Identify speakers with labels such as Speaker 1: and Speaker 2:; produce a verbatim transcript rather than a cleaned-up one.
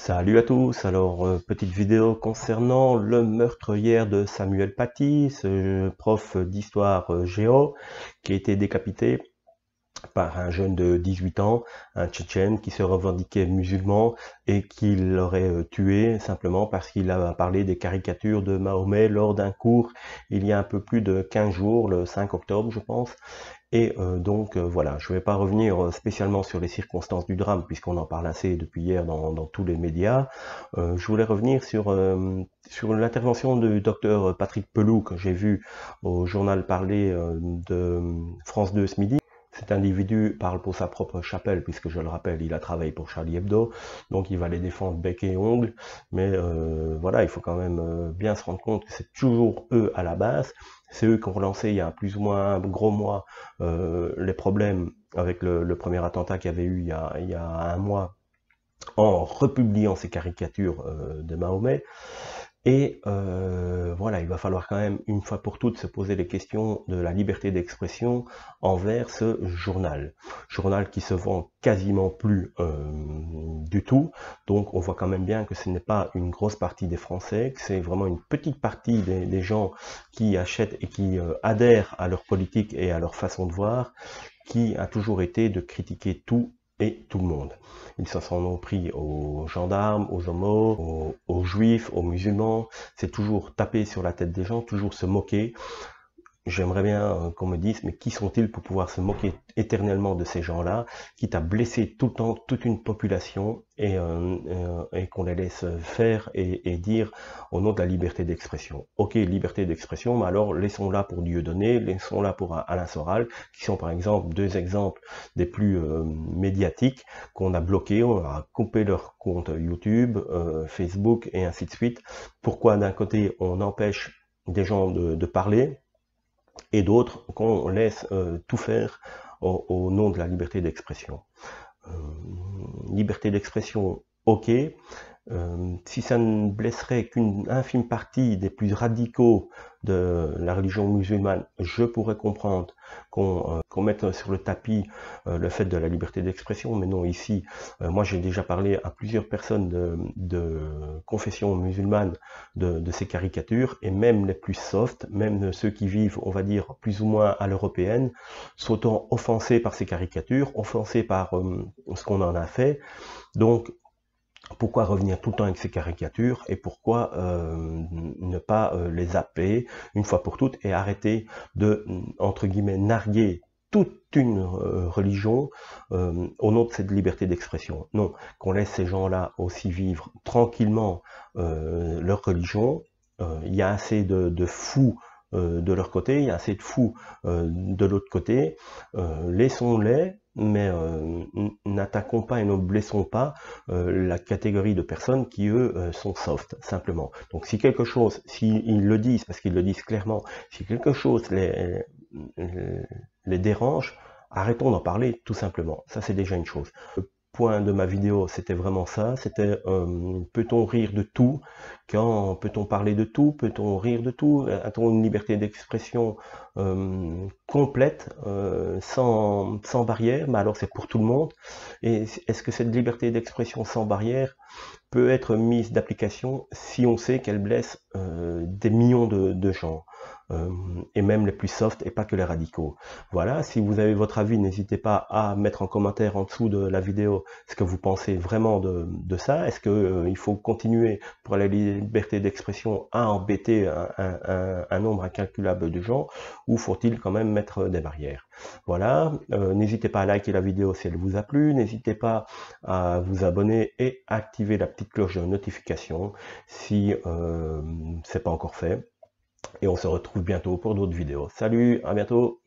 Speaker 1: Salut à tous, alors euh, petite vidéo concernant le meurtre hier de Samuel Paty, ce prof d'histoire euh, géo qui a été décapité par un jeune de dix-huit ans, un Tchétchène qui se revendiquait musulman et qui l'aurait euh, tué simplement parce qu'il a parlé des caricatures de Mahomet lors d'un cours il y a un peu plus de quinze jours, le cinq octobre je pense. Et euh, donc euh, voilà, je ne vais pas revenir spécialement sur les circonstances du drame, puisqu'on en parle assez depuis hier dans, dans tous les médias. Euh, je voulais revenir sur, euh, sur l'intervention du docteur Patrick Pelloux, que j'ai vu au journal parler euh, de France deux ce midi. Cet individu parle pour sa propre chapelle, puisque je le rappelle, il a travaillé pour Charlie Hebdo, donc il va les défendre bec et ongle, mais euh, voilà, il faut quand même euh, bien se rendre compte que c'est toujours eux à la base. C'est eux qui ont relancé il y a plus ou moins un gros mois euh, les problèmes avec le, le premier attentat qu'il y avait eu il y a, il y a un mois en republiant ces caricatures euh, de Mahomet. Et euh, voilà, il va falloir quand même une fois pour toutes se poser les questions de la liberté d'expression envers ce journal. Journal qui se vend quasiment plus euh, du tout, donc on voit quand même bien que ce n'est pas une grosse partie des Français, que c'est vraiment une petite partie des, des gens qui achètent et qui euh, adhèrent à leur politique et à leur façon de voir, qui a toujours été de critiquer tout et tout le monde. Ils s'en sont pris aux gendarmes, aux homos, aux, aux juifs, aux musulmans. C'est toujours taper sur la tête des gens, toujours se moquer. J'aimerais bien qu'on me dise, mais qui sont-ils pour pouvoir se moquer éternellement de ces gens-là, quitte à blesser tout le temps toute une population et, euh, euh, et qu'on les laisse faire et, et dire au nom de la liberté d'expression. Ok, liberté d'expression, mais alors laissons-la pour Dieudonné, laissons-la pour Alain Soral, qui sont par exemple deux exemples des plus euh, médiatiques qu'on a bloqués, on a coupé leur compte YouTube, euh, Facebook et ainsi de suite. Pourquoi d'un côté on empêche des gens de, de parler, et d'autres qu'on laisse euh, tout faire au, au nom de la liberté d'expression. Euh, liberté d'expression, ok. Euh, si ça ne blesserait qu'une infime partie des plus radicaux de la religion musulmane, je pourrais comprendre qu'on euh, qu'on mette sur le tapis euh, le fait de la liberté d'expression, mais non, ici, euh, moi j'ai déjà parlé à plusieurs personnes de, de confession musulmane de, de ces caricatures, et même les plus soft, même ceux qui vivent, on va dire, plus ou moins à l'européenne, sont offensés par ces caricatures, offensés par euh, ce qu'on en a fait. Donc, pourquoi revenir tout le temps avec ces caricatures et pourquoi euh, ne pas euh, les zapper une fois pour toutes et arrêter de, entre guillemets, narguer toute une euh, religion euh, au nom de cette liberté d'expression. Non, qu'on laisse ces gens-là aussi vivre tranquillement euh, leur religion. Euh, il y a assez de, de fous euh, de leur côté, il y a assez de fous euh, de l'autre côté. Euh, laissons-les, mais euh, n'attaquons pas et ne blessons pas euh, la catégorie de personnes qui, eux, euh, sont soft, simplement. Donc si quelque chose, s'ils le disent, parce qu'ils le disent clairement, si quelque chose les, les dérange, arrêtons d'en parler, tout simplement. Ça, c'est déjà une chose. Le point de ma vidéo, c'était vraiment ça, c'était euh, peut-on rire de tout? Quand peut-on parler de tout? Peut-on rire de tout? A-t-on une liberté d'expression euh, complète, euh, sans, sans barrière? Mais alors c'est pour tout le monde. Et est-ce que cette liberté d'expression sans barrière peut être mise d'application si on sait qu'elle blesse euh, des millions de, de gens, euh, et même les plus soft et pas que les radicaux. Voilà, si vous avez votre avis, n'hésitez pas à mettre en commentaire en dessous de la vidéo ce que vous pensez vraiment de, de ça. Est-ce qu'il euh, faut continuer pour la liberté d'expression à embêter un, un, un nombre incalculable de gens, ou faut-il quand même mettre des barrières? Voilà, euh, n'hésitez pas à liker la vidéo si elle vous a plu, n'hésitez pas à vous abonner et activer la petite cloche de notification si euh, c'est pas encore fait. Et on se retrouve bientôt pour d'autres vidéos. Salut, à bientôt!